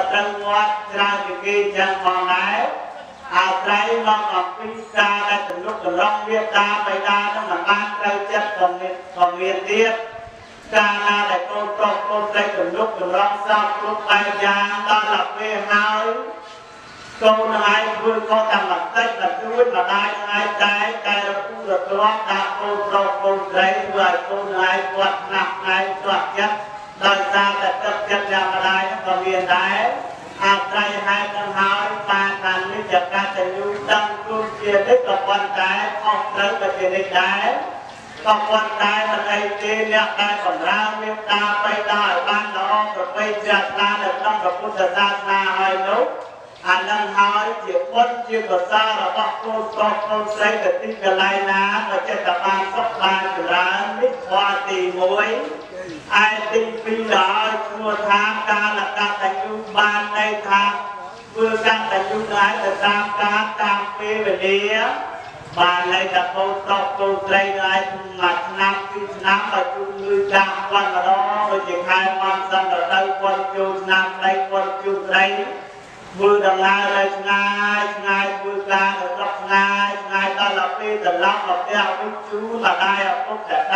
ត្រឹងវត្តច្រើនពីគេចឹងផងដែរអាស្រ័យមកអំពីការដែលទំនុកតម្រង់មេត្តាបិតានឹងមិនបានត្រូវចិត្តក៏មានទៀតការណាដែលកូនប្រុសកូនស្រីទំនុកតម្រង់សោកគ្រប់បែបយ៉ាងដល់ដល់ពេលហើយកូននឹងឯងធ្វើខុសតែបន្តិចតែទួចម្ដាយនឹងឯងតែរពុះរទ្រាំដាក់កូនប្រុសកូនស្រីធ្វើឲ្យកូននឹងឯងគាត់ណាស់ឯងគាត់ចិត្តដោយសារតែទឹកចិត្តយ៉ាងម្ដាយនឹងក៏មានដែរអាស្រ័យហេតុនឹងហើយបានថានេះជាការទៅយូរដឹងគុណជានេះក៏ប៉ុន្តែខុសត្រូវក៏ជានេះដែរក៏ប៉ុន្តែមិនអីទេអ្នកដែលសម្រាប់មេត្តាបិតាឲ្យបានល្អប្រពៃជ្រះថ្លានៅក្នុងព្រះពុទ្ធសាសនាហើយនោះអានឹងហើយជាបុណ្យជាកុសលរបស់កូនប្រុសកូនស្រីទៅទីកន្លែងណាក៏ចិត្តតែបានសុខបានចម្រើននេះធម៌ទី1ឯទី2ដល់ឈ្មោះថាកាលកតញ្ញូបានន័យថាធ្វើកតញ្ញូដែរទៅតាមការតាមពេលវេលាបានន័យថាកូនប្រុសកូនស្រីដែរមួយឆ្នាំពីរឆ្នាំបើជួនលឺចាំគាត់ម្ដងដូចជាខែមកសិនទៅគាត់ចូលឆ្នាំដីគាត់ជួបស្រីធ្វើដំណើរទៅឆ្ងាយធ្វើការទៅស្រុកឆ្ងាយដល់ដល់ពេលត្រឡប់មកផ្ទះវិញជូនម្ដាយឪពុកតែ$10 $20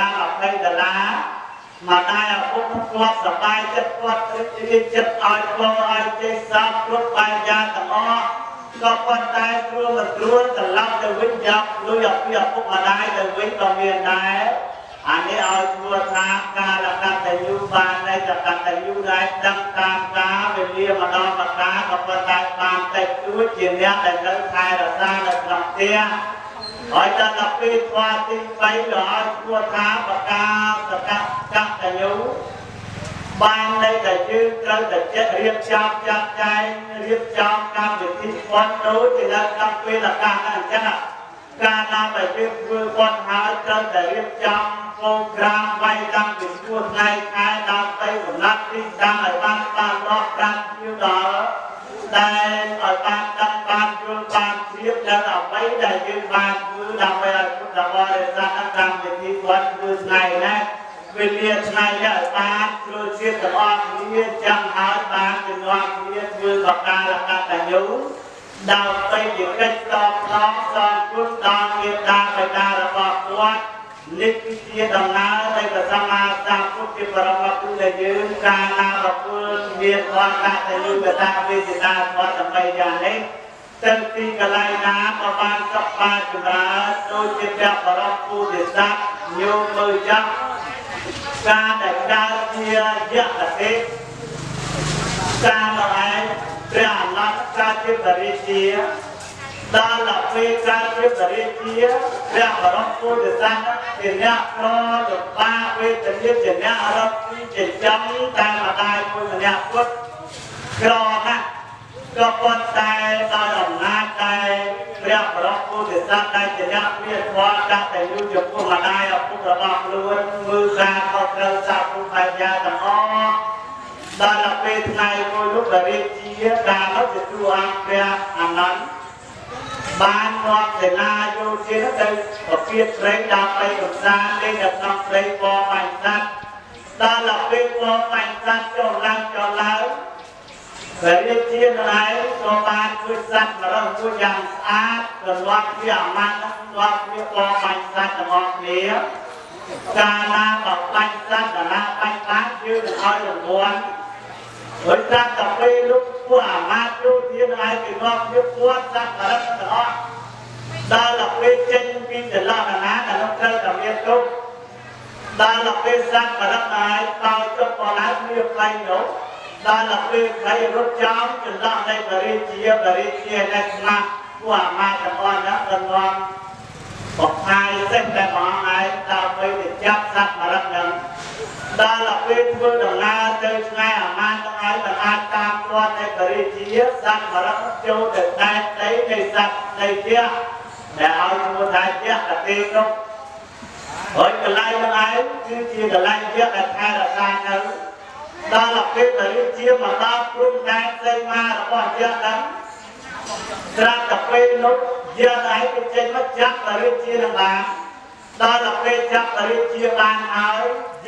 ម្ដាយឪពុកគាត់សប្បាយចិត្តគាត់រីកចិត្តឲ្យបងឲ្យចេះសោកគ្រប់បែបយ៉ាងទាំងអស់ក៏ប៉ុន្តែគ្រួមិនគ្រួត្រឡប់ទៅវិញយកលុយឲ្យឪពុកម្ដាយទៅវិញក៏មានដែរអានេះឲ្យឈ្មោះថាកាលកតញ្ញូបានន័យថាកតញ្ញូដែរដឹងតាមការវេលាម្ដងម្កាលក៏ប៉ុន្តែបានតិចតួចជាអ្នកដែលនៅថែរក្សានៅក្នុងផ្ទះហើយដល់ពេលធម៌ទី3ឲ្យឈ្មោះថាបកាសកតញ្ញូបានន័យថាយើងត្រូវតែចិត្តរៀបចំចាត់ចែងរៀបចំកម្មវិធីបុណ្យដូចជានៅក្នុងពេលឱកាសហ្នឹងអញ្ចឹងការណាដែលយើងធ្វើបុណ្យហើយត្រូវតែរៀបចំប្រូក្រាមវាយតាំងពីឈ្មោះថ្ងៃខែដល់ទៅកំណត់ទីតាំងឲ្យបានបានរាប់ប្រាំជាដល់ដែលឲ្យបានដឹងបានយល់បានជ្រាបដល់អ្វីដែលយើងបានធ្វើដើម្បីឲ្យពុទ្ធបរិស័ទកម្មវិធីបុណ្យធ្វើថ្ងៃណាវេលាថ្ងៃនេះឲ្យបានជ្រុលជាតិទាំងអស់គ្នាចាំហើយបានជំនាន់គ្នាធ្វើបកាលកតញ្ញូដើម្បីជាកិច្ចតបស្នងសងគុណដល់មេត្តាបិតារបស់គាត់នេះគឺជាដំណើរនៃព្រះសម្មាសម្ពុទ្ធជាបរមគ្រូដែលយើងកាលណាប្រគល់មានធម៌កតញ្ញូកតវេទនាធម៌ដើម្បីយ៉ាងនេះទៅទីកន្លែងណាក៏បានសុខបានចម្រើនដូចជាព្រះបរមពុទ្ធស័ក្តិញោមមើលចាស់ការដែលកើតជាយៈទេការនោះឯងព្រះអរហន្តកើតជាបរិជាដល់ដល់ពេលកើតជាបរិជាព្រះបរមពុទ្ធសាសនាជាអ្នកប្រទៅបាវេទនាជាអ្នករកពីចិញ្ចឹមតែម្ដាយមួយម្នាក់ពុទ្ធក្រណាស់ក៏ប៉ុន្តែដោយអំណាចតែព្រះបរមពុទ្ធសាសនាជាអ្នកមានធម៌កតញ្ញូចំពោះម្ដាយឪពុករបស់ខ្លួនមើលការខុសត្រូវសាពុទ្ធបញ្ញាទាំងអស់ដល់ដល់ពេលថ្ងៃមួយនោះបរិជាការនោះទទួលអង្គព្រះអនន្តបាននាំសេនាយោធាទៅប្រពៀតព្រៃដើម្បីរក្សាលេខនៅក្នុងព្រៃបរបញ្ញស័ក្តិដល់ដល់ពេលបរបញ្ញស័ក្តិចុះឡើងព្រះរាជានៅឯក៏បានជួយសត្វមរៈមួយយ៉ាងស្អាតក៏លាប់ជាអាម៉ាត់លាប់ជាបរបញ្ញស័ក្តិទាំងអស់គ្នាកាលណាបបញ្ញស័ក្តិណាបញ្ញបានយើងនឹងឲ្យរង្វាន់ដោយសារតែពេលលោកពួកអាម៉ាត់យោធានៅឯគេលាប់ជាពួតសត្វមរៈទាំងអស់ដល់ដល់ពេលចេញពីចលនាដែលលោកត្រូវតែមានទុកដល់ដល់ពេលសត្វមរៈឯងតោចុះក៏ឡើងមានផ្លៃនោះដល់ដល់ពេលខ្លីរត់ចោលចន្លោះនៃបរិជាដែលស្មាស់ពួកអាម៉ាត់ទាំងអស់ហ្នឹងក៏នាំបកផាយសេះតែបងឯងដើម្បីទៅចាប់សត្វមរៈហ្នឹងដល់ដល់ពេលធ្វើដំណើរទៅឆ្ងាយអាម៉ាត់ទាំងឯងមិនអាចតាមទាន់នៃបរិជាសត្វមរៈចូលទៅដែនដីនៃសត្វនៃផ្ទះដែលឲ្យឈ្មោះថាយៈទេនោះហើយកន្លែងហ្នឹងឯងគឺជាកន្លែងយៈដែលថែរក្សានៅដល់ដល់ពេលបរិជាមកដល់ព្រំដែនសីមារបស់យៈហ្នឹងត្រាប់តែពេលនោះយៈឯងទៅចេញមកចាប់បរិជានឹងបានដល់ដល់ពេលចាប់បរិជាបានហើយយៈ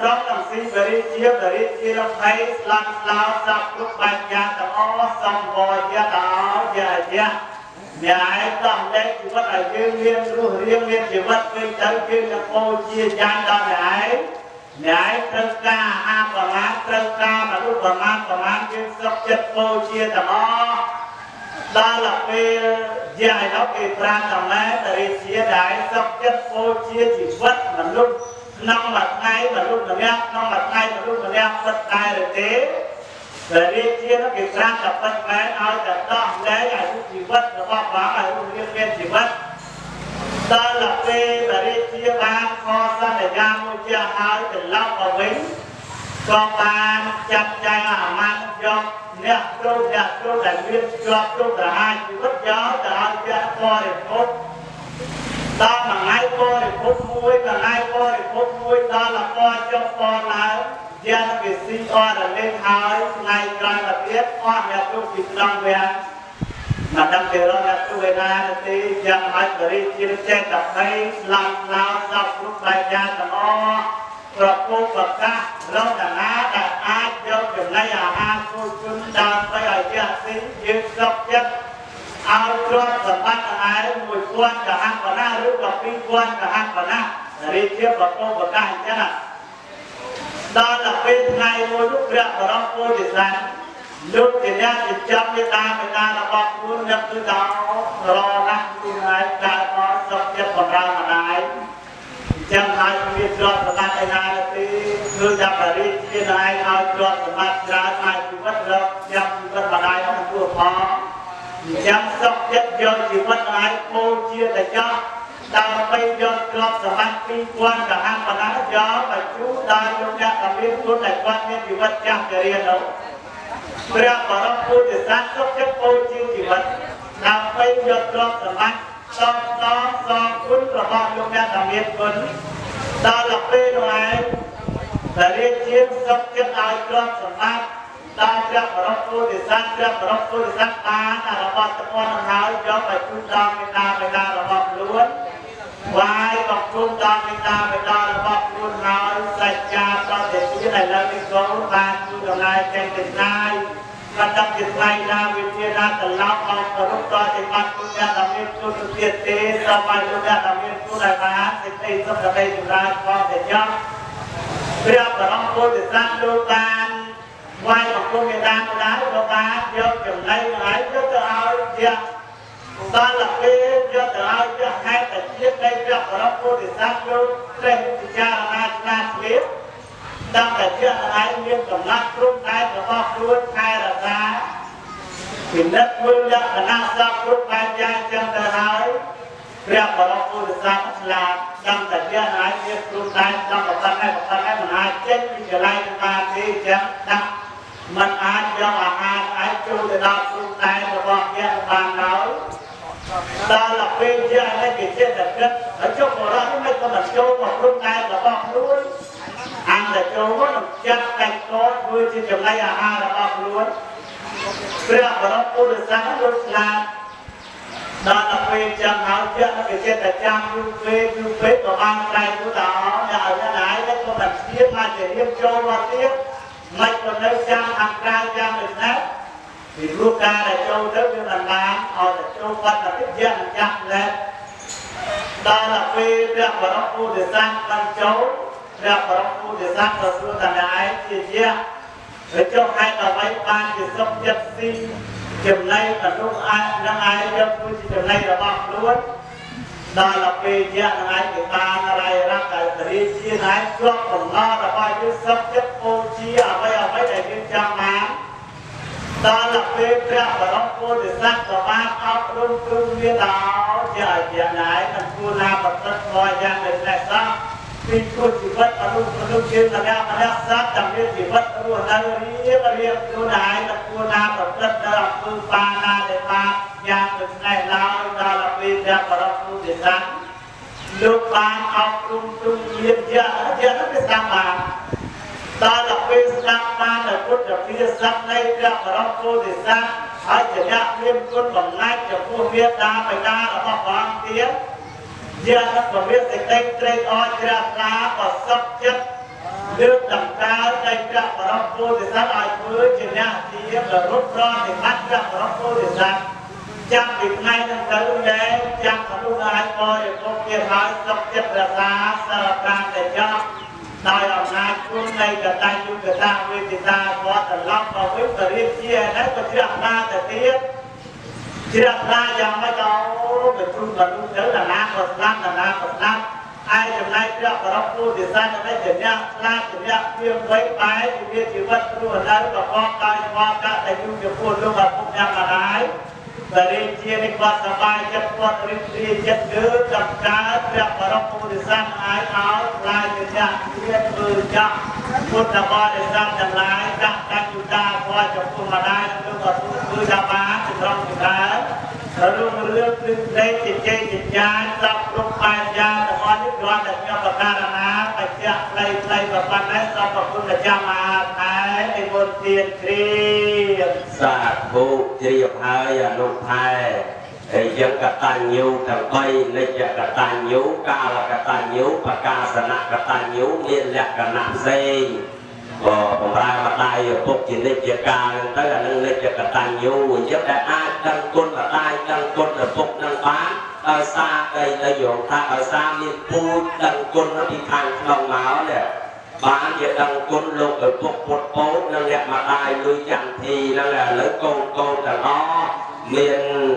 ត្រង់នឹងស៊ីបរិជាលភ័យស្លាប់ស្លោសពគ្រប់បាច់យ៉ាងទាំងអស់សំវយតោយាយៈញ៉ៃតំដេកជីវិតឲ្យយើងមានរស់រានមានជីវិតវិញទៅយើងនឹងពោជាយ៉ាងដល់ញ៉ៃត្រូវការអាហារប្រមាណត្រូវការមនុស្សប្រមាណយើងសុខចិត្តពោជាទាំងអស់ដល់ពេលយាយដល់គេប្រាណតែតរិជាដែរសុខចិត្តពោជាជីវិតមនុស្សក្នុងមួយថ្ងៃមនុស្សម្នាក់ក្នុងមួយថ្ងៃមនុស្សម្នាក់ពិតដែរឬទេដែលរាជានោះគេប្រាំតែពិតមែនឲ្យតែដោះលែងអាយុជីវិតរបស់ព្រះឲ្យរៀងមានជីវិតដល់ពេលដែលរាជាបានខសន្យាមួយជាឲ្យត្រឡប់មកវិញក៏បានចាត់ចែងអាមាត់យកអ្នកគ្រូដែលមានជាប់ទុកប្រហារជីវិតយកទៅឲ្យជាបរិភោគដល់មួយថ្ងៃបរិភោគមួយដល់ពណ៌ចុះពណ៌ឡើងយ៉ាងគេស៊ីអរលេងហើយថ្ងៃក្រោយមកទៀតអស់អ្នកទុកពីក្នុងវាមកដល់គេរកអ្នកទុកឯណាទេយ៉ាងឲ្យបរិជាចេតតែស្លាប់ឡោសពគ្រប់បែបយ៉ាងទាំងអស់ប្រពុកប្រកាសរកតាណាដែលអាចយកចំណីអាហារគូជុនដល់ទៅឲ្យជាស៊ីយើងសុខចិត្តឲ្យទ្រព្យសម្បត្តិទាំងឯង1000កហបណាឬក៏2000កហបណារាជាប្រពុកប្រកាសអញ្ចឹងដល់ពេលថ្ងៃមួយនោះព្រះបរមពុទ្ធិស័ក្តិលោកជាអ្នកចិញ្ចឹមមេតារបស់ខ្លួននឹកគឺដល់រណាស់ខ្លួនឯងកើតមកសុខចិត្តបម្រើម្ដាយអញ្ចឹងហើយមានទ្រព្យសម្បត្តិឯណាទេគឺថាបរិយាជាឯងឲ្យទ្រព្យសម្បត្តិច្រើនហើយជីវិតរកចាប់ជីវិតម្ដាយរបស់ខ្លួនផងអញ្ចឹងសុខចិត្តយកជីវិតឯងពោជាតែចោះដើម្បីយកទ្រព្យសម្បត្តិ2000កហបណាយកបញ្ជូនដល់លោកអ្នកដែលមានគុណដែលគាត់មានជីវិតចាស់ជរានោះព្រះបរមពុទ្ធិស័ក្តិសុខចិត្តពោជាជីវិតដើម្បីយកទ្រព្យសម្បត្តិសងគុណរបស់លោកអ្នកដែលមានគុណដល់ពេលនោះឯងដែលរាជាសុខចិត្តឲ្យទ្រព្យសម្បត្តិដល់ព្រះបរមពុទ្ធិស័ក្តិបានរបស់ទាំងអស់នឹងហើយយកបញ្ជូនដល់មេតារបស់ខ្លួនវាយកំពុងដល់មេតារបស់ខ្លួនហើយសច្ចាប្រតិទិនដែលលើនេះក៏បានជួយដំណើរចេញទៅណាយបណ្ដាជាថ្លៃណាវិជាណាត្រឡប់មកគោរពតទៅបាត់គុណដែលមានគុណទៀតទេសូមឲ្យលោកដែលមានគុណដែលបានសេចក្តីសុខដើម្បីចម្រើនផងទៅចង់ព្រះបរមពុទ្ធិស័ក្តិលោកបានវាយកំពុងមេតាលោកបានយកចំណៃហើយយកទៅឲ្យជាដល់ពេលយកទៅឲ្យជាហេតុតែជាតិនៃព្រះបរមពុទ្ធិស័ក្តិលោកព្រះពិចារណាឆ្លាតជ្រាបដើម្បីជាឯងមានកំណត់គ្រប់ដែនរបស់ខ្លួនខែរក្សាពិនិត្យមើលលក្ខណៈសពគ្រប់បែបយ៉ាងចឹងទៅហើយព្រះបរមពុទ្ធិស័ក្តិឆ្លាតដើម្បីជាឯងមានគ្រប់ដែនដល់ប៉ុណ្ណេះមិនអាចចេញពីកន្លែងបានទេចឹងដាក់មិនអាចយកអាហារអាចចូលទៅដល់គ្រប់ដែនរបស់ជាបានហើយដល់ពេលជាឯងគេចេះតែគិតហើយចុះបរិយាមិនក៏មិនចូលមកគ្រប់ដែនរបស់ខ្លួនអានតែចូលមកនឹងចាត់តែកធ្វើជាចំណីអាហាររបស់ខ្លួនព្រះបរមពុទ្ធិស័ក្តិលោកឆ្លាតដល់ពេលចាំហើយជាគេចេះតែចាំយូរពេកក៏បានតែទៅដល់ឲ្យណាយក៏មិនស្ទាបមកជារៀបចូលមកទៀតមិនក៏នៅចាំខាងក្រៅចាំដូចណាពីរូបការដែលចូលទៅវាមិនបានឲ្យតែចូលបាត់តែយ៉ាងចាស់ដែរដល់ពេលព្រះបរមពុទ្ធិស័ក្តិបានចូលព្រះបរមពុទ្ធិស័ក្តិក៏សួរថាឯងជាហើយចុះហេតុអ្វីបានជាសុខចិត្តស៊ីចំណៃមនុស្សអាចនឹងឯងយកធ្វើជាចំណៃរបស់ខ្លួនដល់ពេលយ៉ាងឯងគេបានរៃរ៉ាប់តែរាជាឯងជាប់បំណងរបស់យើងសុខចិត្តពោជាអ្វីដែលយើងចង់បានដល់ពេលព្រះបរមពុទ្ធិស័ក្តិក៏បានអប់រំគ្រូវាដល់ជាយ៉ាងឯងមិនគួរណាប្រព្រឹត្តធ្វើយ៉ាងនេះសោះពីគុណជីវិតមនុស្សជាម្នាក់សត្វដើម្បីជីវិតរស់នៅរៀបខ្លួនឯងទៅគួរណាប្រព្រឹត្តនៅអំពើបាបណាដែលបានយ៉ាងដូចនេះឡើយដល់ពេលព្រះបរមពុទ្ធិស័ក្តិលោកបានអប់រំទ្រង់មានយ៉ាងទៅស្ដាប់បានដល់ពេលស្ដាប់បាននៅពុទ្ធភាសានៃព្រះបរមពុទ្ធិស័ក្តិហើយជាអ្នកមានគុណបំណាច់ចំពោះមេត្តាបិតារបស់ព្រះអង្គទៀតជាអនុពវិសេចក្តីត្រេកអរជ្រះថ្លាក៏សុខចិត្ត nước đầm cao đây ra và nó vô thì sát ai với trên nhà thì là rút ra thì bắt ra và nó vô thì sát chắc việc ngay trong tới lúc đấy chắc là lúc ai coi để có kia nói sắp chất là ra sợ càng để cho đòi ở ngay xuống đây cả tay chung cả ta với thì ta có tận lóc và với tờ riêng chia đấy có chưa ra tờ tiếp chưa ra dòng mấy cháu phải chung và lúc tới là nam là nam ai trong này chưa có đọc phu thì sao trong đây chuyển nha la chuyển nha viêm với bái thì viêm chỉ vật luôn ở đây và con cả thầy chung việc phu luôn và phụng nha mà đái và đi chia đi qua sờ bài chất qua đi chất cứ cầm cá chưa có đọc phu thì sao ai áo lai chuyển nha viêm vừa chậm phun là ba để sao chẳng lái đặt đang chúng ta qua trong phu mà đái luôn và phu cứ ra bá thì trong chúng ta rồi lương đây chỉ chơi chỉ giá sắp lúc bài giáแต่ว่าที่ร้านแต่เนี่ยประการนะไปเจ้าไล่แบบวันนั้นเราขอบคุณพระเจ้ามาไอ้ในบนเตียนครีมสาธุเจียบหายลูกไทยยังกตัญญูทั้งใบในจะกตัญญูกาลกตัญญูประกาศนะกตัญญูเมียนแหลกกันนักเซงก็ผมรายมาได้พวกจิตในเจียการตั้งแต่นั้นในจะกตัญญูจะได้อาดังก้นมาได้ดังก้นพวกนังบ้านซาđây ta dùng ta xa miền phu đằng côn nó đi thành lòng máu nè bán việc đằng côn lục ở một phố năng đẹp mà tài lui chẳng thì năng là lấy câu là nó miền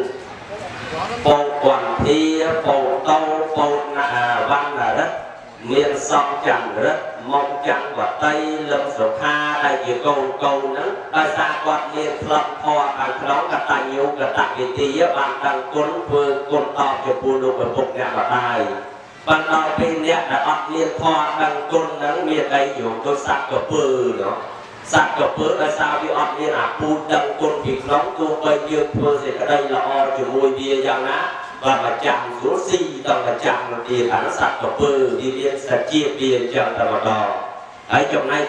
phố quản thi phố tâu phố văn là đất miền sông chẳng đất mong chẳng và tây lâm sổ kha đại chỉ câu nắng đại xa quạt miền lâm hoa hàng nóng cả tài nhiều cả tại vị trí bàn đằng cuốn vừa cuốn to cho buôn lục ở phục nhà và tài ban đầu bên nhà đã bắt miền hoa đằng cuốn nắng miền đây nhiều tôi sạc cờ pư nó sạc cờ pư đại sao bị ọt miền buôn đằng cuốn việc nóng tôi bây giờ pư thì ở đây là o cho mùi bia giang á và mà chạm xuống xì tầng là chạm một tiền hắn sạc cờ pư đi liên sẽ chia tiền chẳng tầm vào đỏ ấy trong này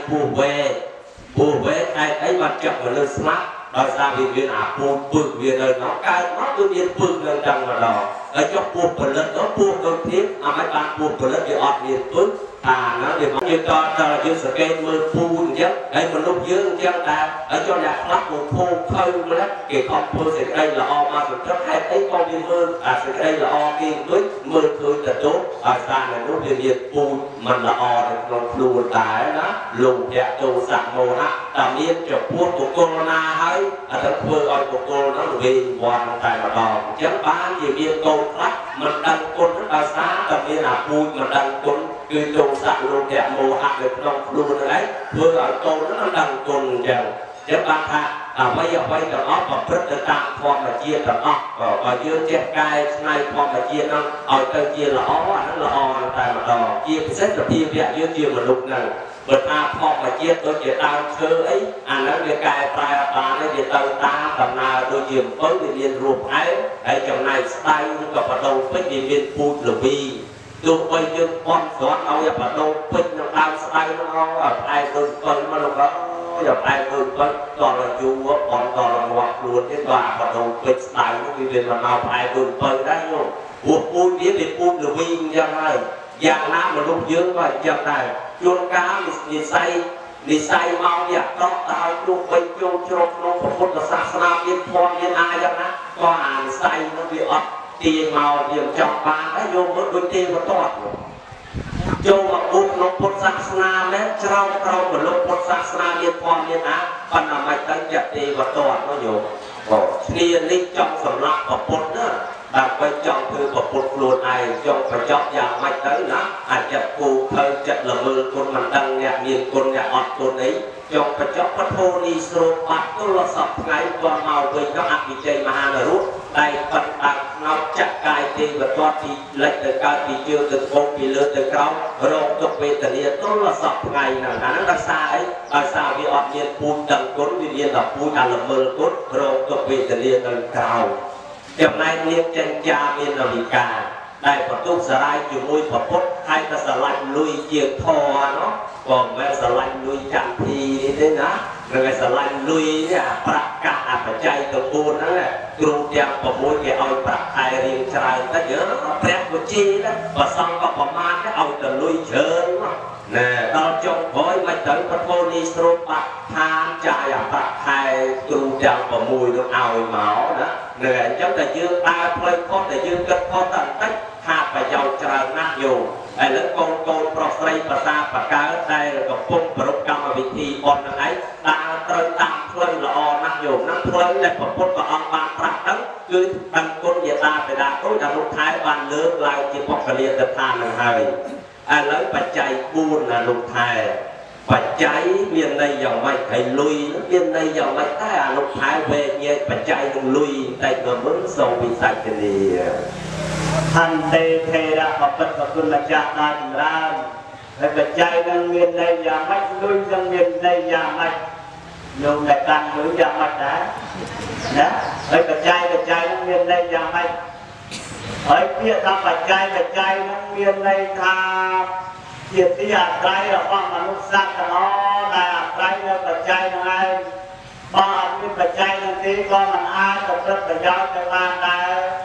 phù về ai ấy mà chậm mà lên smart đòi ra vì viên phù bự viên đời nó cái nó tự nhiên bự lên trăng vào đỏ ở trong phù phần lớn nó phù đôi thiết mấy bạn phù phần lớn thì ọt liền phước nó để mà như cho là dương sự cây mưa phù nhất đây mà lúc dương chân ta ở cho nhà lắp một phù khơi mà đó kể không phù thì đây là o mà thực chất hay ấy con đi mưa thì đây là o kia với mưa khơi là tốt xa này lúc liền liền phù mình là o thì còn lùn tái đó lùn đẹp trù sạc mồ hả tạm nhiên cho phù của corona hay thật vừa ơi của cô nó vì hoàn tại mà đỏ chẳng bán gì viên câu khác mình đăng côn rất là xa tầm nhiên là vui mình đăng côn cứ trù sạc lùn đẹp mồ hả được lòng lùn đấy vừa ở câu nó đăng côn chẳng chẳng bán thà bây giờ quay tầm ốc và rất là tạm form là chia tầm ốc và dương chép cai này form là chia nó ở cây chia là ó nó là o tại mà đỏ chia rất là chia vẹn dương chia một lục này bật a form mà chia tôi chỉ tao chơi ấy nó về cài prai ta nó về tao ta tầm nào tôi chiếm tới thì liên ruột ấy ở trong này style nó có bắt đầu với đi viên food là vì tôi bây giờ con xóa ao bắt đầu với nó tao style nó ở ai tôi còn mà lúc đó giờ ai tôi còn là chú còn là ngoặc luôn cái bà bắt đầu với style nó đi về mà nào ai tôi đấy không buộc food biết về food là vì như này dạng nam mà lúc dương và dạng này chuôn cá đi say mau nhặt tóc tao lúc bây chung cho nó một là sát na viên phong viên ai chẳng á có hàng say nó bị ấp tiền màu tiền trong ba cái vô mới đôi tiền nó toát vô mà bút nó một sát na đấy trao một lúc một sát na viên phong viên á phần là mày tăng chặt thì và toát nó nhiều tiền linh trong sầm lặng và bút nữa đặc biệt trong thư của một luôn ai trong phải chọn dạng mạch tới đó chặt phù thời chặt là mưa con mình đăng nhạc miền con nhạc ọt con ấy trong phải chọn phát hô đi sô bắt tôi là sập ngay qua màu với các hạt bị chạy mà hà là rút đây phần tạc nó chặt cài thì và cho thì lệnh từ cao thì chưa từ con thì lớn từ cao rồi tục về từ địa tôi là sập ngay là nó đang xa ấy xa vì ọt miền phun đằng cốn vì điên là phun là mưa cốt rồi tục về từ địa từ cao trong này liên chân cha miền là bị cả đại Phật tu sờ lại chịu môi Phật phốt hai ta sờ lại lui chiếc thò nó còn mẹ sờ lại lui chẳng thì thế đó rồi sẽ lại lui bạc cả phải chạy từ buồn đó là kêu đem vào môi cái ao bạc hai riêng trái ta nhớ đẹp của chi đó và xong có bỏ ma cái ao từ lui chơi nè tao trong gói mà tới bắt cô đi sốt bạc than chạy bạc hai kêu đem vào môi được ao máu đó nè giống là dương ta play con để dương cất con tận tất hạt và dầu trời nát dù ai lớn con prosray và ta và cá đây là có phun và rút cam và vị thi con năng ấy ta tới tam play là o nát dù nát play để có phun và ông ban trạc đấng cứ tăng con địa ta phải đạt tối là lúc thái ban lớn lại chỉ bọc cái liên tập than năng hơi ai lớn và chạy buồn là lúc thái và cháy miền đây dòng mày thầy lui miền đây dòng mày ta lúc thái về nhé và chạy đừng lui tay nó vẫn sâu bị sạch cái gì thành tê thề đã học vật vàคุณcha taถึงร้านและปัจจัยดังเมียนในยาไม่ลุยดังเมียนในยาไม่โยมในการหรือยาไม่ได้นะและปัจจัยดังเมียนในยาไม่ไอ้เพี้ยทำปัจจัยดังเมียนในทางเกียรติอาใครเราฟังมนุษย์สัตว์กันอ๋อแต่ใครเราปัจจัยยังไงบางมีปัจจัยดังที่ก็มันอาจจะเกิดประโยชน์ในบ้านได้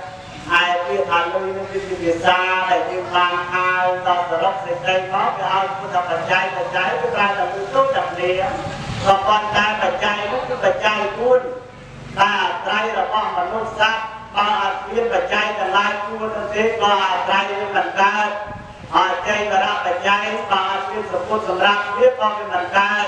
ai kia thành lui nó đi về xa này đi mang hai tao từ lúc sinh đây có cái ao của thằng bạch trai của ta là người tốt đặc điểm còn con trai bạch trai cũng cái bạch trai cuốn ta trai là con mà nốt sát ba kia bạch trai là lai cuốn nó thế có trai với bạch trai trai và ra bạch trai ba kia sập cuốn sầm ra biết con với bạch trai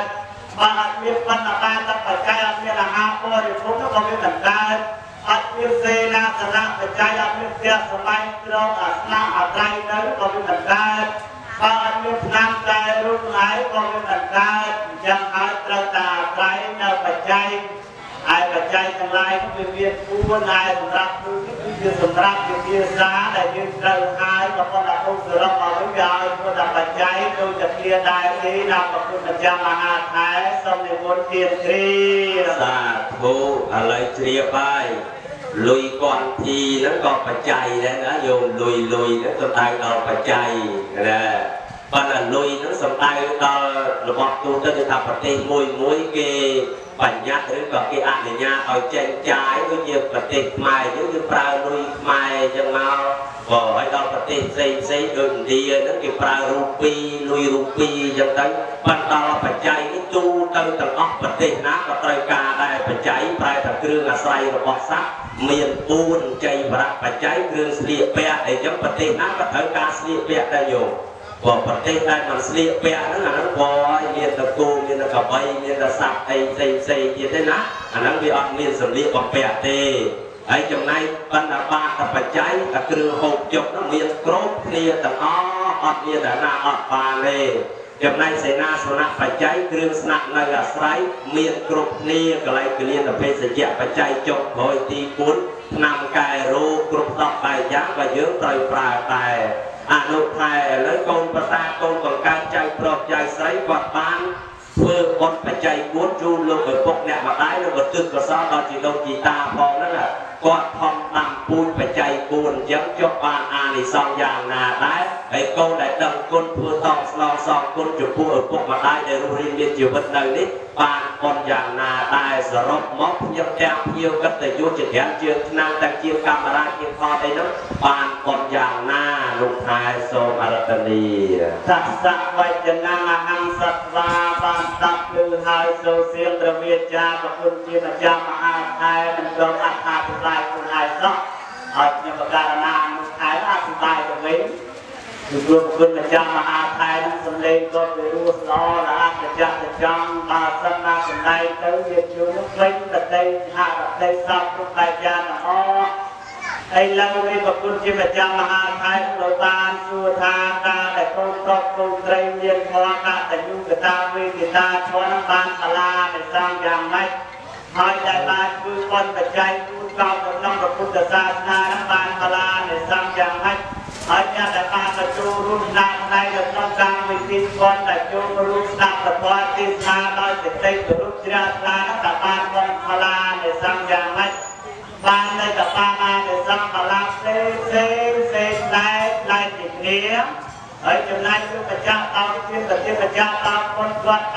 ba kia phân là ba ta bạch trai kia là hai cô thì cũng nó con với bạch traiมีเซนาสนะปัจจัยมีเสียสมัยเราอาสนะอาใจนั้นก็เป็นเหมือนกันบางมีนามใจรู้หายก็เป็นเหมือนกันยังหาตระตาใจในปัจจัยไอ้ปัจจัยทั้งหลายก็เป็นเพียงผู้นายสำหรับผู้ที่เป็นสำหรับเป็นเพียงสาแต่ยืนเดินหายก็พอเราผู้สื่อเราเอาไว้ยาวก็ดับปัจจัยโดยจะเพียงได้ที่นำกับคุณปัจจัยมหาไทยสมในบนเทียนทรีสาธุอะไรเชียร์ไปลุยก่อนทีนั้นก็ปัจจัยนะโยมลุยนั้นสมายเราปัจจัยนะปัญหาลุยนั้นสมายเราระบบตัวจะทำปฏิมวยเกปัญญาหรือก็เกอันญาเอาแจงใจก็เยอะปฏิใหม่เยอะปลาลุยใหม่จังมาก็ให้เราปฏิเสธอื่นดีนั้นเกี่ยวปลารูปีลุยรูปีจังนั้นปัญหาปัจจัยนี้จูตั้งแต่ออกปฏินะก็ตรายการได้ปัจจัยปลายแต่เครื่องอาศัยระบบซักเมียนปูนใจประปัจจัยเครื่องเสียเปียไอ้จังปฏินะก็ถึงการเสียเปียได้อยู่บอกปฏิได้มันเสียเปียนั่นนั้นพอเมียนตะกูเมียนตะกบใบเมียนตะสับไอ้เซยี่ได้นะอันนั้นมีอันเมียนสำลีบอกเปียเตไอ้จังในปัญหาบาตะปัจจัยตะเครื่องหกจบนั้นเมียนกรบเนียตะอ้ออัดเมียนตะหน้าอัดปาเล่จังในเสนาสนะปัจจัยเครื่องสนับในอาศัยเมียนกรบเนียกลายเกลียนตะเพศเจ้าปัจจัยจบโดยตีกุลนำกายรูกรุบตอกไปยักษ์ไปเยอะไตรปลาแต่อนุไทยและกองประสาทกองของการใจปลอบใจใส่กอดบ้านเพื่อบนปัจจัยกุลจูลงไปพกเนี่ยมาได้แล้วก็ตึกกระซ้อตอนจีลงจีตาพองนั่นแหละกอดพองนำปูนปัจจัยกุลยังจบบานอานิสองอย่างนาได้ไอ้กองได้ดังกุลเพื่อต้องสองกุลจุดผู้พกมาได้ในรูรินเดียจิวบันเลยนิดปานคนอย่างนาได้สรบม็อบยับแจมเยี่ยวกันแต่ยุจิตแขนเชือกนางแต่เกี่ยวกับอะไรเกี่ยวพอได้นั้นปานคนอย่างนาลุงไทยโซมารัตนีทักษะไว้จะนางหังสัตวาบานตักลือหายโซเสียงตระเวียจาประคุณจีนจามหาไทยมันโดนอัฐาธิบายคุณไทยซะเอาเนี่ยประการนางไทยอธิบายตรงนี้รวมคุณจามหาไทยนั้นสำเร็จก็ไปรู้ล้อละอาจจะจังมาสนาสนัยเตยอยู่นักเล่นแต่ได้หาได้ซับทุกใบจานอ๋อไอ้เราในประคุณจิตจามหาไทยเราตาสุธาตาแต่โตโตโตเตยเรียนพอกาแต่ยุกตาวิกิตาชวนบานพลาในสร้างอย่างไม่หายใจมาคือคนปัจจัยพูดเก่ากับน้องประคุณศาสนาบานพลาในสร้างอย่างไม่หายใจแต่มาประจูรุ่นดังในกับน้องกลางวิธีคนแต่จูรุ่นดังแต่พอติสาโดยเสด็จรุ่นเจ้าลาแต่บานคนพลาในสร้างอย่างไม่บ้านในแต่บ้านมาในสร้างพลาเซ่ไล่ติดเนี้ยไอ้จำนายคือพระเจ้าตามที่พระเจ้าตามคนวัดตา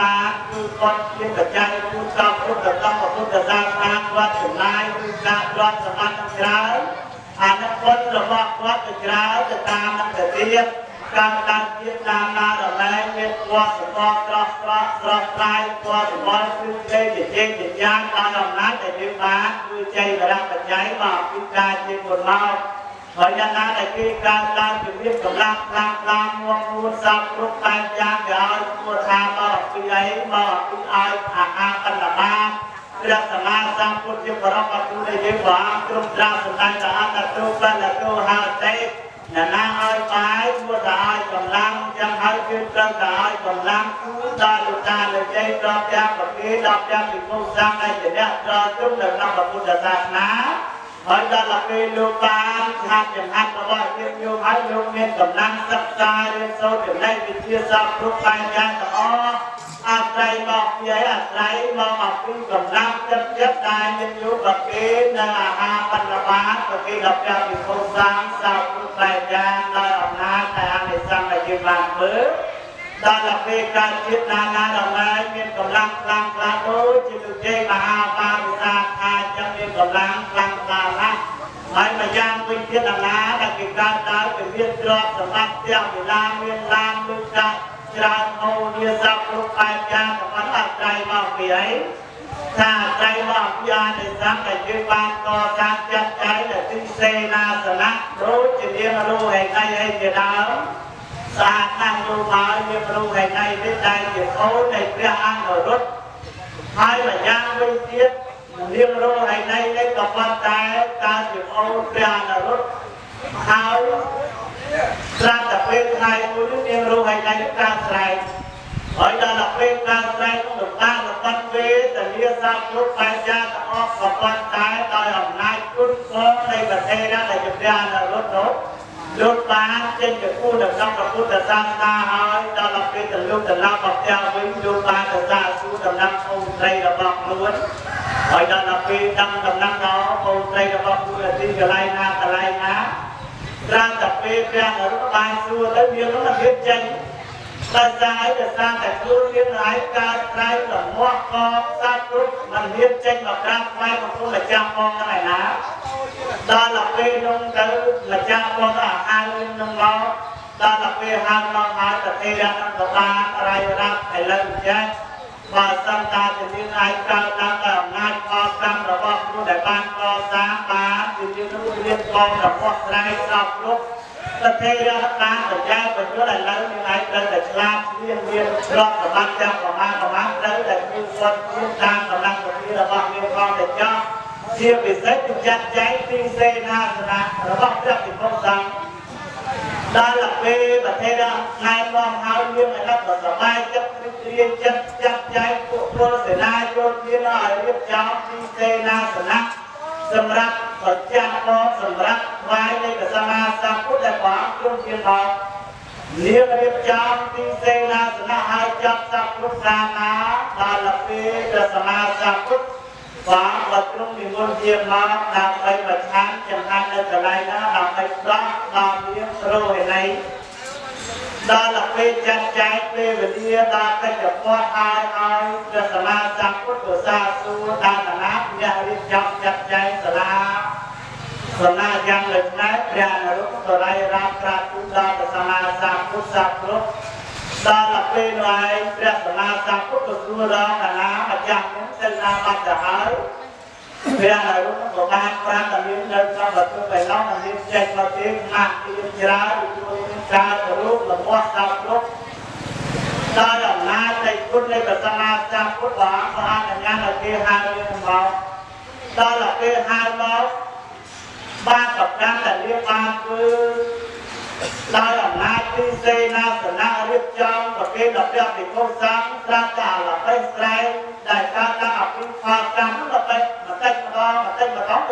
គឺគាត់ជាបច្ច័យគូតបពុទ្ធកម្មពុទ្ធសាសនាគាត់ចំណាយគឺការរត់សម្បត្តិច្រើនអានិកុលរបស់គាត់ទៅច្រើនទៅតាមនឹងទៅទៀតការដាច់ជាតិតាមណារមែងមានគាត់សម្បត្តិស្រស់ស្រស់ស្រស់ស្រាយគាត់សម្បត្តិគឺគេជាយ៉ាងដល់អំណាចដែលយើងបានគឺជ័យបរិបច្ច័យមកពីការជាមុនមកហើយយ៉ាងណាដែលគេការឡើងពីមានកម្លាំងខ្លាំងខ្លាំងងួនសពគ្រប់បែបយ៉ាងគេឲ្យគួរថាមកពីអីមកពីឲ្យអាហារបណ្ឌបាព្រះសម្មាសម្ពុទ្ធជាបរមគ្រូដែលយើងបានទ្រង់ត្រាស់សម្ដែងថាអត្តគ្រូបណ្ឌគ្រូហៅទេអ្នកណាឲ្យបាយគួរតែឲ្យកម្លាំងយ៉ាងហើយគឺត្រូវតែឲ្យកម្លាំងគូដល់លោកតាលោកយាយដល់ទាំងប្រគេដល់ទាំងពិភពសង្ឃដែលជាអ្នកត្រង់ទ្រង់នៅក្នុងពុទ្ធសាសនាហើយដល់ពេលលោកបានថាចំហាត់របស់យើងយកឲ្យលោកមានកម្លាំងសិក្សារៀនសូត្រចំណេះវិទ្យាសាស្ត្រគ្រប់បែបយ៉ាងទាំងអស់អាស្រ័យមកពីអាស្រ័យមកអំពីកម្លាំងចិត្តដែលមានយកប្រគេនៅអាហារបណ្ឌបាតប្រគេដល់ព្រះពិភពសង្ឃសាស្ត្រគ្រប់បែបយ៉ាងដោយអំណាចតែអានិសង្ឃដែលយើងបានធ្វើដល់ពេលការជាតិណានារមែងមានកម្លាំងខ្លាំងក្លាដូចជាលោកជ័យមហាបាវិសាខាចឹងមានកម្លាំងខ្លាំងក្លាណាស់ហើយម្យ៉ាងវិញទៀតអាណាដែលគេកើតដល់ពីមានទ្រព្យសម្បត្តិទាំងវិឡាមានឡានលុយកាក់ច្រើនហូរវាសពគ្រប់បែបយ៉ាងសម្បត្តិអាស្រ័យមកពីអីថាអាស្រ័យមកពីអានិសង្ឃដែលយើងបានកសាងចាត់ចែងនៅទីសេនាសនៈដូចជានាងរੂហេតុអីជាដើមស្អាតណាស់លោកហើយនាងរੂហេតុអីនេះដែលជាអូននៃព្រះអនុរុទ្ធហើយម្យ៉ាងវិញទៀតនាងរੂហេតុអីនេះក៏ប៉ុន្តែការជាអូនព្រះអនុរុទ្ធហើយស្រាប់តែពេលថ្ងៃមួយនេះនាងរੂហេតុអីនេះការស្រែកហើយដល់ពេលការស្រែកនោះតាមប៉ុន្តែពេលតាលាសាស្ត្រគ្រប់បែបយ៉ាងទាំងអស់ក៏ប៉ុន្តែដោយអំណាចគុណផងនៃប្រទេសដែលជាព្រះអនុរុទ្ធនោះលោកបានចេញទៅគូនៅក្នុងពុទ្ធសាសនាហើយដល់ពេលទៅលោកទៅឡើងមកផ្ទះវិញលោកបានទៅសាសួរដំណាំអូនត្រីរបស់ខ្លួនហើយដល់ពេលដឹងដំណាំដល់អូនត្រីរបស់ខ្លួនទីកន្លែងណាកន្លែងណាត្រាំតែពេលព្រះអនុរុទ្ធបានសួរទៅវានោះរៀបចេញតែតែតែខ្លួនមានរយការត្រៃរមាស់កសាប់គ្រប់មិនរៀបចេញមកក្រាបថ្វាយបង្គំម្ចាស់ផងណាណាដល់ពេលនោះទៅម្ចាស់ផងអាហារនឹងមកដល់ពេលហៅមកហើយប្រទេសនឹងក៏បានរាយរាប់ឥឡូវចេះបើសិនតាជាមានអាចកើតឡើងដោយអំណាចផលកម្មរបស់គ្រូដែលបានកសាងបានជាយើងនឹងរៀបកងរបស់ត្រៃសពគ្រប់ប្រទេសរដ្ឋបានបញ្ញាបញ្យល់ឥឡូវនេះឯងត្រូវតែឆ្លាតមានទ្រព្យសម្បត្តិទាំងប្រមាណត្រូវតែគឺគាត់មានតាមកម្លាំងវិទ្យារបស់មានផងតែចោះជាពិសេសគឺចាត់ចែងទីសេនាសនៈរបស់ព្រះពិភពសង្ឃដល់ពេលប្រទេសណែនាំហើយមានឥឡូវក៏សบายចិត្តរីករាយចិត្តចាត់ចែងពួកពលសេនាយោធាឲ្យរៀបចំទីសេនាសនៈសម្រាប់ប្រចាំផងសម្រាប់ថ្វាយនៃព្រះសម្មាសម្ពុទ្ធដែលព្រះអង្គទ្រង់ជាមកនាងរៀបចំទីសេនាសនៈឲ្យចាត់សពគ្រប់សាលាដល់ពេលព្រះសម្មាសម្ពុទ្ធព្រះអង្គទ្រង់និមន្តជាមកដើម្បីបញ្ហាចំណាននៅកន្លែងណាដើម្បីដោះដល់នាងរੂហេតុអីដល់ពេលចាត់ចែងពេលវេលាដល់កិច្ចពតឲ្យព្រះសម្មាសម្ពុទ្ធប្រសាសួរដល់តាណាអ្នករៀបចំចាត់ចែងសាលាសំណាយ៉ាងដូចនេះព្រះអនុរុទ្ធក៏រាយរាប់ក្រាបទូលដល់ព្រះសម្មាសម្ពុទ្ធសាគ្រប់ដល់ពេលនោះឯងព្រះសម្មាសម្ពុទ្ធក៏សួរដល់តាណាម្ចាស់នោះទៅណាបាត់ទៅហើយព្រះអនុរុទ្ធក៏បានប្រាប់តែមាននៅក្នុងបទបៃឡងដែលមានចេញមកទេណាស់ទីច្រើនជួយការរូបរបស់សពគ្រប់ដល់អំណាចនៃគុណនៃព្រះសម្មាសម្ពុទ្ធព្រះអង្គអនុញ្ញាតឲ្យគេហៅយើងមកដល់ពេលហៅមកបានប្រកាសតែរៀបបានគឺដោយអំណាចទីសេនាសនៈរៀបចំប្រគេនដល់ព្រះភិក្ខុសង្ឃត្រាស់តែលបេស្រែងដែលកើតឡើងអំពីផលកម្មនោះទៅបន្តិចម្ដងទៅអស់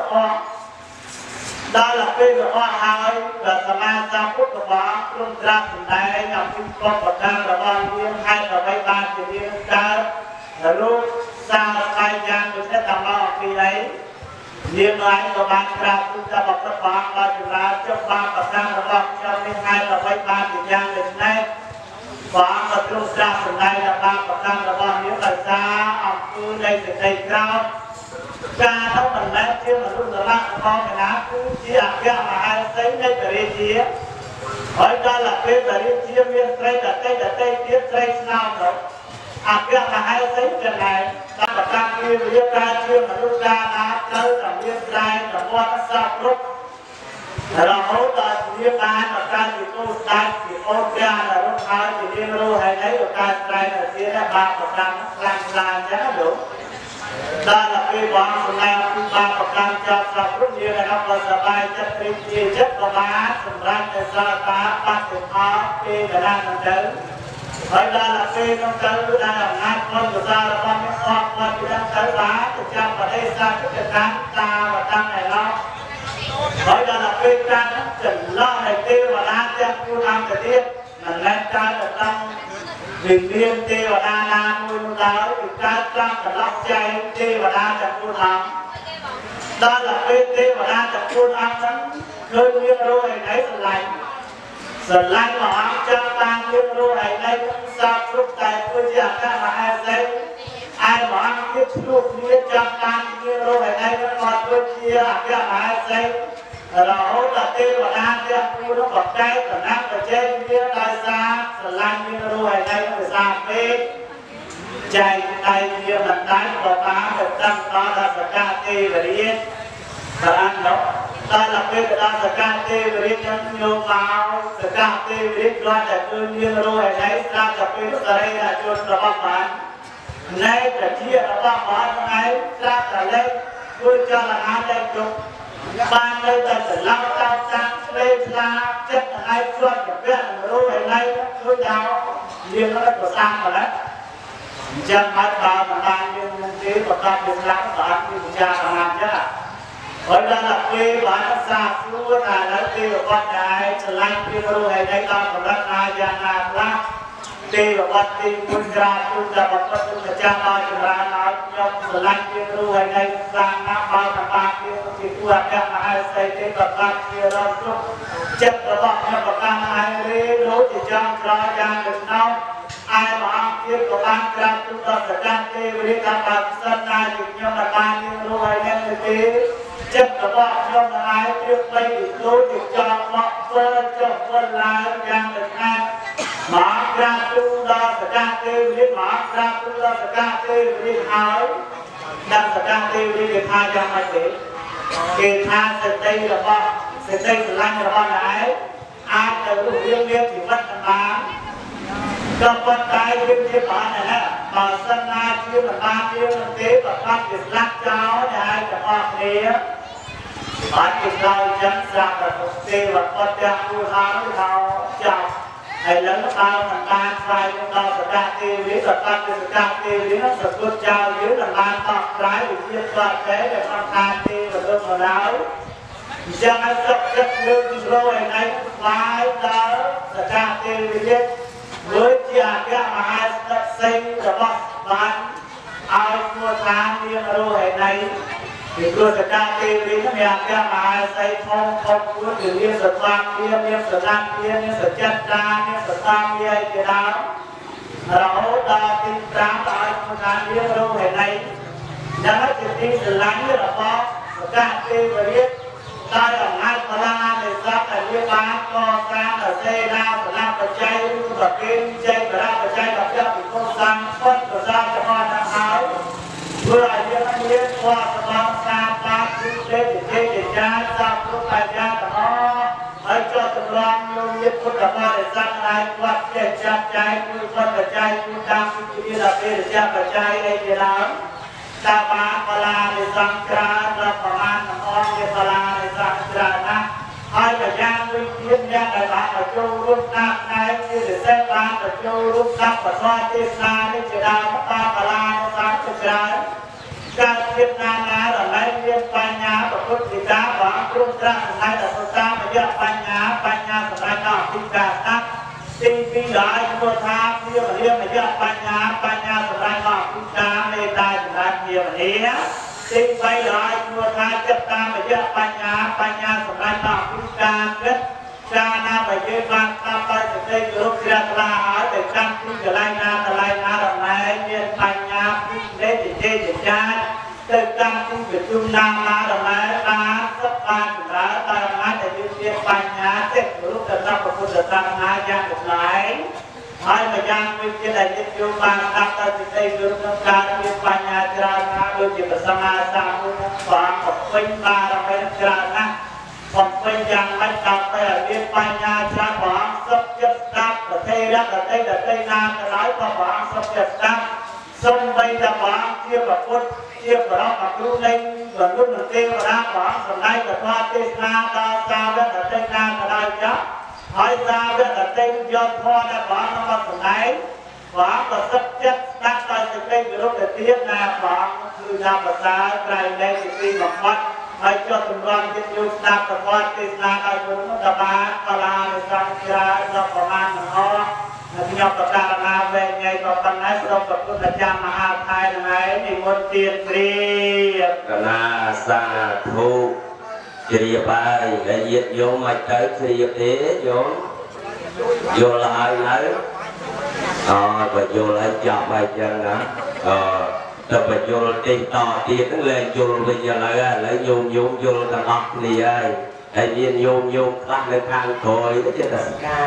ដល់ពេលអស់ហើយព្រះសម្មាសម្ពុទ្ធព្រះអង្គទ្រង់ត្រាស់សម្ដែងអំពីពុទ្ធកម្មរបស់នាងហេតុអ្វីបានជានាងកើតរូបសារកាយយ៉ាងដូចនេះតាមមកពីអីនាងឯងក៏បានក្រាបទូលដល់ព្រះអង្គដល់ចម្រើនចុះបានប្រកម្មរបស់ខ្ញុំនេះហេតុអ្វីបានជាយ៉ាងដូចនេះព្រះអង្គក៏ទ្រង់ត្រាស់សម្ដែងដល់បានប្រកម្មរបស់នាងដែលในสิ่งใดกล่าวการต้องมันแม้เชื่อมันรุ่งระลักมองนะคือที่อาเกี่ยมาหาใช้ในประเทศจีนหอยการหลักเป็นประเทศจีนเมียนไทยแต่เต้เทียบไทยสนามเราอาเกี่ยมาหาใช้กันไหนตั้งแต่การเรียนการเชื่อมันรุ่งการนะเจ้าแต่เมียนไทยแต่ว่าทราบรู้เราเขาตอนเรียนการกับการติดตู้การติดโอ๊ตยาเราต้องหาติดเรียนรู้ให้ได้กับการไตรแต่เสียได้บางกับการกลางจะหนูด้านละเป็นวางสมัยคุณบางกับการจับสับรุ่นเดียวนะครับเราสบายจะเป็นเชี่ยวประมาณสำหรับในสาขาปัจจุบันเป็นกระดานน้ำเดิมเวลาเราเป็นน้ำเดิมได้งานคนกับสารพัดไม่ออกมาที่น้ำเดิมบ้านจะจำประเทศชาติจะตั้งตาว่าตั้งไหนเราเวลาเราเป็นการนั้นจะล่อในเทวดาจะผู้ทำแต่เดียวนั่นแหละการจะต้องดึงเรียนเทวดานาบุญดาวถึงการตั้งแต่รับใจเทวดาจะผู้ทำด้านหลักเป็นเทวดาจะผู้ทำนั้นเคยเรียนรู้ให้ไหนสลายหมอจังตามเรียนรู้ให้ไหนทราบทุกใจเพื่อจะได้มาให้ใช้ไอ้หมอคิดลูกเรียนจังตามเรียนรู้ให้ไหนก็นอนเพื่อเชียร์จะมาให้ใช้เราจะเทวดาจะผู้ต้องบอกใจแต่นักแต่เช่นเรียนได้ทราบสลายเรียนรู้ให้ไหนก็ทราบเป็นใจใจเรียนหลักฐานต่อมาจะตั้งตอนราชการเทวเรียนแต่อันนั้นตอนหลักเป็นราชการเทวเรียนยังโยมเอาสกัดเทวเรียนร้อยแต่คืนเรียนรู้ให้ไหนทราบจะเป็นอะไรนะจนระบาดมันในแต่เที่ยวระบาดมันไงทราบแต่เล็กด้วยเจ้าละอาได้จบบ้านเลยแต่เล่าเจ้าจังเลยลาเจ็บอะไรช่วยกับเพื่อนรู้ให้ไหนช่วยยาวเรียนแล้วก็สร้างมาแล้วจังมาตามันได้เรียนมันดีกว่าการเรียนรักษาที่วิชาทำงานจ้ะเวลาหลับปีหวานศาสตร์รู้ว่าแล้วปีวัดใหญ่ฉลาดปีรู้ให้ได้ตามพระนายานาพระปีวัดปีมุนตราตุนจะบอกว่าตุนจะจ้ามาจุฬาลาวยกฉลาดปีรู้ให้ได้สร้างน้ำบาตาปาปีที่ตัวแก่มาให้ใส่เต็มประการปีเราทุกเจ็บระบอบเนี่ยประการให้เรียนรู้ที่จังครายางเป็นน้องไอ้หมาเกี่ยวกับการกราบตุนต่อสัจจะเทวริกาปัสสนาจิตยมตาเรียนรู้ให้ได้ดีเจ็บกระบอกยมหายเรียกไปติดรู้ติดจองเหมาะเพื่อจบเวลาอย่างหนึ่งงานหมากราบตุลาสกัดเทวิหมากราบตุลาสกัดเทวิหายดังสกัดเทวิเกทายังไม่เสร็จเกทาเสด็จระบอบเสด็จสลังระบอบไหนอาจจะรู้เรื่องที่วัดต่างก็ปัจจัยที่ที่ผ่านนะฮะศาสนาที่มันมาที่มันเทปกับจิตรักเจ้าเนี่ยจะออกเนี่ยบาดจิตเราจังสักกับเทวปัจจัยผู้ทำเราจับไอ้เรื่องตามมันการใส่เราสกัดเทวิสกัดสกัดเทวินั้นสกุลเจ้าหรือมันมาตอกร้ายหรือเยี่ยมว่าแท้แต่ทำการเทวเรื่องของเราจะให้สักจับเรื่องโรยในไม้เราสกัดเทวิvới chia cái mà đất sinh rồi bác bán ai mua tháng riêng rồi hệ này thì tôi sẽ ca tiêu đến nhà cái mà xây thông của từ liên sở tam liên sở nam liên sở chất ra liên sở tam liên cái đó rồi ta tin tám tại mua tháng riêng rồi hệ này đã nói chuyện tin sự lắng như là có ca tiêu và biết ta là ngay mà ra để ra tại liên bang có sang ở xe ra và làm vật chay và bên chay và làm vật chay và cho bị con sang phân và ra cho con đang áo vừa là những anh liên qua và mang xa ba cũng để trái ra lúc tài ra và nó hãy cho từng loan luôn biết cũng cả ba để sang này quạt để chạm trái cũng phân vật chay cũng đang cũng như là bên để chạm vật chay đây thì lắm ta ba pala để sang ra raประมาณน้องเยปลาในสังกรานะให้กับย่างวิ่งเทียนย่างในบ้านกับโจรุ่งนักในที่เดือดเส้นบ้านกับโจรุ่งนักกับซอยเทศนาในเจดาพตาปลาในสังกราการเทียนนานาหรือไรเรียนปัญญากับพุทธิกาหวังรุ่งรักในแต่พุทธามาเยอะปัญญาสมัยนอกที่การนักตีปีหลายพุทธาเรียกมาเยอะปัญญาสมัยนอกที่การในตายสมัยเดียวนี้สิ่งไปหลายตัวทางจับตาไปเยอะปัญญาสมัยนอกพิการเกิดชาณาไปเยอะบางตาไปจะได้รูปเสียตลาหายแต่กันที่จะไล่นาตะไลนาดอกไม้เรียนปัญญาพิเศษเจចាំពីប្រជុំណាមកដល់ហើយបានសពបានសម្រាប់តាមអាចតែយើងជាបញ្ញាចិត្តរូបដល់ព្រះពុទ្ធសាសនាយ៉ាងចម្លែកហើយម្យ៉ាងវិញទៀតដែលយើងយកបានស្ដាប់ទៅសេចក្តីរឿងក្នុងការមានបញ្ញាច្រើនណាស់ដូចជាព្រះសម្មាសម្ពុទ្ធព្រះអង្គបំពេញបារមីច្រើនណាស់បំពេញយ៉ាងម៉េចដល់ទៅឲ្យមានបញ្ញាច្រើនព្រះអង្គសុខចិត្តស្ដាប់ប្រទេរៈដតីណាក៏ដោយក៏ព្រះអង្គសុខចិត្តស្ដាប់សូម្បីតែព្រះអង្គជាព្រះពុទ្ធជាបរិបទគ្រូនៃមនុស្សនិងទេវតាព្រះអង្គសម្ដែងពធទេសនាដល់សាវកដតីណាក៏ដោយចុះហើយសាវកដតីយកធម៌ដែលព្រះអង្គបានសម្ដែងព្រះអង្គក៏សុខចិត្តស្ដាប់ដោយសេចក្តីគោរពទៅទៀតណាព្រះអង្គគឺថាភាសាក្រៃលែងទីបំផុតហើយចុះសម្រាប់ចិត្តយកស្ដាប់ពធទេសនាដោយគុណតបាកលានិសង្ឃរាដល់ប្រមាណអស់ខ្ញុំប្រកាសណាវែងថ្ងៃក៏ប៉ុណ្ណេះសូមប្រគុណអាចារ្យមហាថៃនឹងឯងនិមន្តទានព្រាបកណាសាធុជ្រាបហើយដែលញាតិញោមមិនទៅជ្រាបទេញោមយល់ហើយនៅបើយល់ហើយចាប់ហើយចឹងណាតែបើយល់ទេតទៀតហ្នឹងលែងយល់វិញឥឡូវញោមយល់ទាំងអស់គ្នាហើយមានញោមខ្លះនៅខាងក្រោយទៅចេះតែស្ងា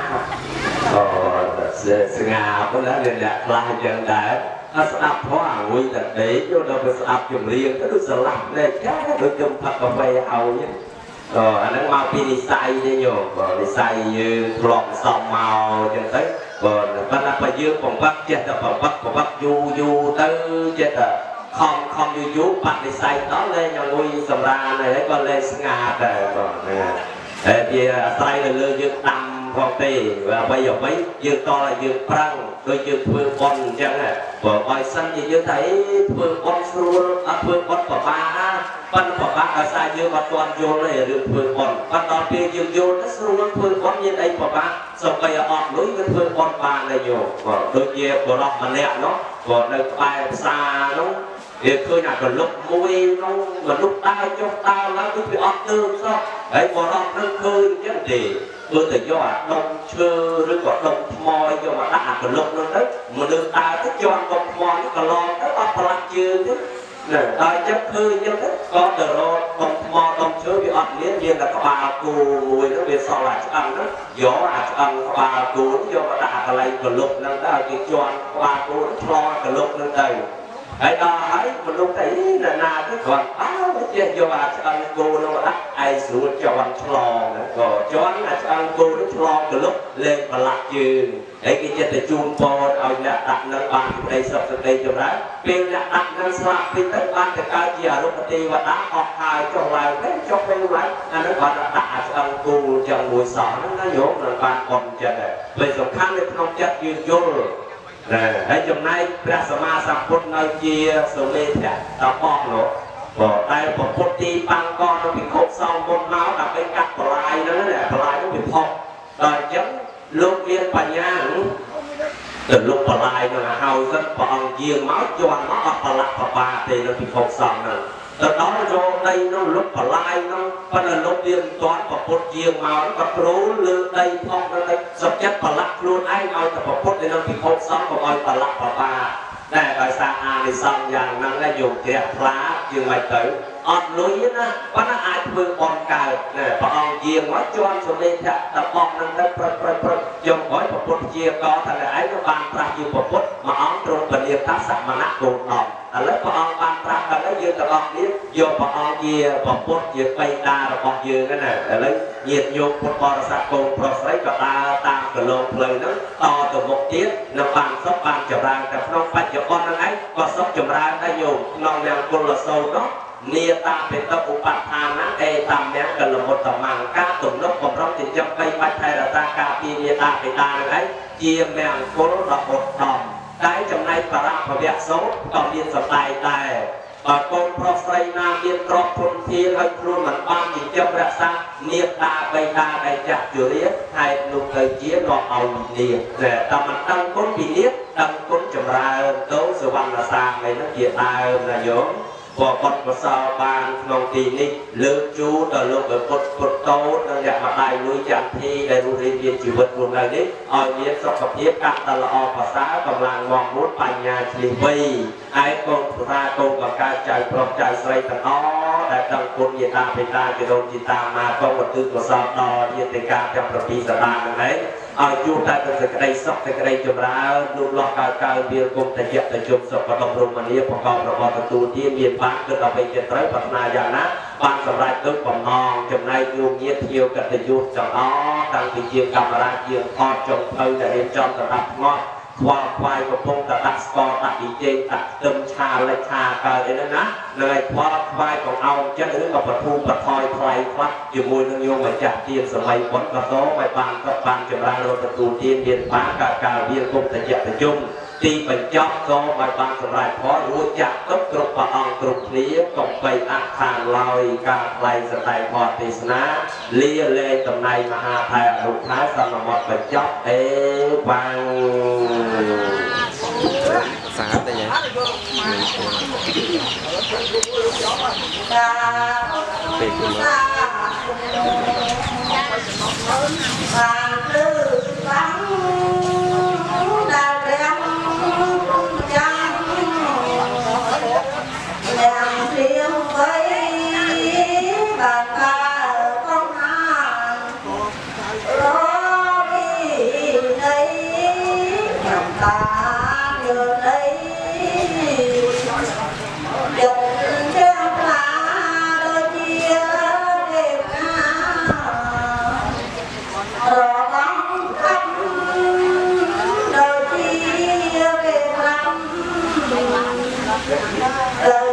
ស្ងាប៉ុន្តែអ្នកខ្លះចឹងដែរអត់ស្ដាប់ធម៌អង្គុយតែដេកយកដល់ទៅស្ដាប់ចម្រៀងទៅដូចស្រឡះដែរចាដូចខ្ញុំផឹកកាហ្វេឲ្យអាហ្នឹងមកពីនិស័យទេញោមនិស័យយើងធ្លាប់សំមកចឹងទៅប៉ុន្តែបើយើងបំផឹកចេះតែបំផឹកយូរទៅចេះតែខំយូរបដិសេធដល់លែងអង្គុយសម្រានហើយក៏លែងស្ងាត់ដែរបងហ្នឹងហើយវាអាស្រ័យទៅលើយើងដាំផងទេអ្វីយើងតឲ្យយើងប្រឹងដូចយើងធ្វើបុណ្យអញ្ចឹងបើឲ្យសិនជាយើងថាធ្វើបុណ្យស្រួលអត់ធ្វើបុណ្យពិបាកប៉ុន្តែពិបាកដោយសារយើងអត់ទាន់យល់ទេរឿងធ្វើបុណ្យប៉ុន្តែដល់ពេលយើងយល់ទៅស្រួលធ្វើបុណ្យមានអីពិបាកសូម្បីអត់លុយក៏ធ្វើបុណ្យបានដែរយោដូចជាបរិបទម្នាក់នោះក៏នៅក្បែរផ្សារនោះវាឃើញអាកលុកមួយនោះមនុស្សដើរចុះដើរឡើងដូចវាអត់ទើបសោះហើយបរិបទនឹងឃើញអញ្ចឹងទេធ្វើតែយកអាដុំឈើឬក៏ដុំថ្មយកមកដាក់អាកលុកនោះទៅមនុស្សដើរទៅជាប់ដុំថ្មនេះកន្លងទៅអត់ប្រឡាក់ជើងទេដល់ចឹងឃើញអញ្ចឹងទៅក៏ទៅរកដុំថ្មដុំឈើវាអត់មានតែក្បាលគោមួយនោះវាសល់អាឆ្អឹងនោះយកអាឆ្អឹងក្បាលគោយកមកដាក់អាកន្លែងកលុកហ្នឹងទៅឲ្យគេជាប់ក្បាលគោឆ្លងកលុកហ្នឹងទៅហើយដល់ហើយមនុស្សទៅណាទៅគាត់ចេះយកអាឆ្អឹងគោនោះដាក់ឯស្រួលជាន់ឆ្លងក៏ជាន់អាឆ្អឹងគោនោះឆ្លងកលុកលេងប្រឡាក់ជើងហើយគេចិត្តទៅជូនពរឲ្យអ្នកដាក់នឹងបានសេចក្តីសុខសេចក្តីចម្រើនពេលអ្នកដាក់នឹងស្លាប់ពីទៅបានទៅកើតជាអរុបទេវតាអស់ហើយចុះឡើងទៅចុះពេលឡើងអានោះគាត់ដាក់អាឆ្អឹងគោយ៉ាងមួយសោះហ្នឹងណាយោមិនបានបំចិត្តទេពេលសំខាន់នៅក្នុងចិត្តយើងយល់ហើយចំណែកព្រះសម្មាសម្ពុទ្ធនៅជាសូលេធៈតបោះនោះក៏តែប្រពុតទីបាំងកននៅពិខុសងមុនមកដើម្បីកាត់បលាយហ្នឹងណាបលាយនោះវាផុសដល់អញ្ចឹងលោកមានបញ្ញាទៅលោកបលាយនឹងហើយសិនព្រះអង្គយាងមកជន់មកអត់ប្រឡាក់ប្របាទេនៅពិខុសងហ្នឹងទៅដល់ចូលដីនោះលុបបលាយនោះប៉ុន្តែលោកវាមិនទាន់ប្រពុតយាងមកក៏ព្រូលលើដីផុសទៅសុខចិត្តប្រឡាក់ខ្លួនឯងឲ្យតែប្រពុតនៅក្នុងពិខុសងកុំឲ្យប្រឡាក់ប្របាតែដោយសារអានិសង្ឃយ៉ាងហ្នឹងដែរយកជ្រះថ្លាយើងមិនទៅអត់លុយណាប៉ុន្តែអាចធ្វើបន់កើតព្រះអង្គយាងមកជន់សូលេធៈតបោះហ្នឹងទៅព្រឹកយកឲ្យប្រពុតជាកថាឯងទៅបានប្រាស់ជាប្រពុតមួយអង្គទ្រង់ពលាថាសមណៈគោតឥឡូវព្រះអង្គបានប្រាប់ដល់ហើយយើងទាំងអស់គ្នាយកព្រះអង្គជាប្រពុតជាបិតារបស់យើងណាឥឡូវញាតិញោមពុទ្ធបរិស័ទកូនប្រុសស្រីក៏ដើរតាមកន្លងផ្លូវហ្នឹងតទៅមុខទៀតនៅបានសុខបានចម្រើនតែក្នុងបច្ចុប្បន្នហ្នឹងឯងក៏សុខចម្រើនដែរញោមក្នុងនាមគុលសោតនោះនេតាបេតឧបដ្ឋានអេតាមយ៉ាងកលមុតតមង្ការទំនុកបំរុងចិញ្ចឹមបីបាច់ថែរក្សាការពារនេតាបេតាហ្នឹងឯងជាមង្គលរបស់ឧត្តមតែចំណែកបរៈភវៈសោតក៏មានសតែដែរបើកូនប្រុសស្រីណាមានទ្រព្យធនធានហើយខ្លួនមិនបានចិញ្ចឹមរក្សានេតាបេតាដែលចាស់ជរាហេតុនោះទៅជានាំឲ្យនាគតែមិនដឹងគុណពីនាគដឹងគុណចម្រើនទៅសវណ្ណសាមឯនោះជាដើមណាយោមพอคนก็สาวบานนองตีนี้เลือกจูต่อลูกแบบปดโตนั่งอยากมาได้ลุยจันทีได้รู้เรียนชีวิตรวมอะไรนี้เอาเรียนสุขภาพการตลอดภาษากำลังมองมุดปัญญาชีวิตไอ้กงพระกงกับการใจพร้อมใจใส่ตะอ้อแต่ตั้งคนยีตาไปตาจะโดนจีตามาก็วัดตื้อก็สอบต่อเรียนในการจำประปีสตางค์นั้นเอาจูได้เป็นสกัดสกสกัดจมราดูหลอกการเบียร์กงแต่เจ็บแต่จมสกปรกรมมันนี้ประกอบประกอบประตูที่เมียนบ้านก็เอาไปเจริญพัฒนาอย่างนั้นบางสำหรับตึกปมองจำในยูเงียเที่ยวกันแต่ยุดจังอ้อตั้งที่เจียงกรรมราเจียงทอดจงเธอจะเห็นจอมตระดับงอควายกับพงตะตักสกอตักอีเจงตักเติมชาเลยชาเกิดเลยนะเลยควายของเอาจะหรือกับปะทูปะทอยไฟครับอยู่มวยนโยมมาจากเตียนสมัยฝนกระโตไม่บางก็บางจำราโรประตูเตียนเดียนป้ากากาเบียนกงแต่เจ็บแต่จุ่มตีเป็นจอบโตไม่บางสลายเพราะรู้จักต้องกรุบปะองกรุบเลี้ยกงไปอักทางลอยกาไกลสไตล์พอติสนะเลี้ยเลนตำในมหาไทยลูกท้ายสนมดเป็นจอบบางภาษาแต่ยังเป็นคุณเนาะ Hello.